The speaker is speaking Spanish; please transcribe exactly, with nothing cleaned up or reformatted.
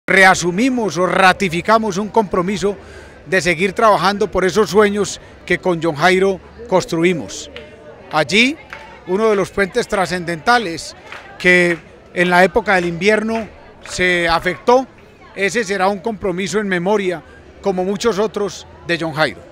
reasumimos o ratificamos un compromiso de seguir trabajando por esos sueños que con John Jairo construimos. Allí, uno de los puentes trascendentales que en la época del invierno se afectó, ese será un compromiso en memoria, como muchos otros, de John Jairo.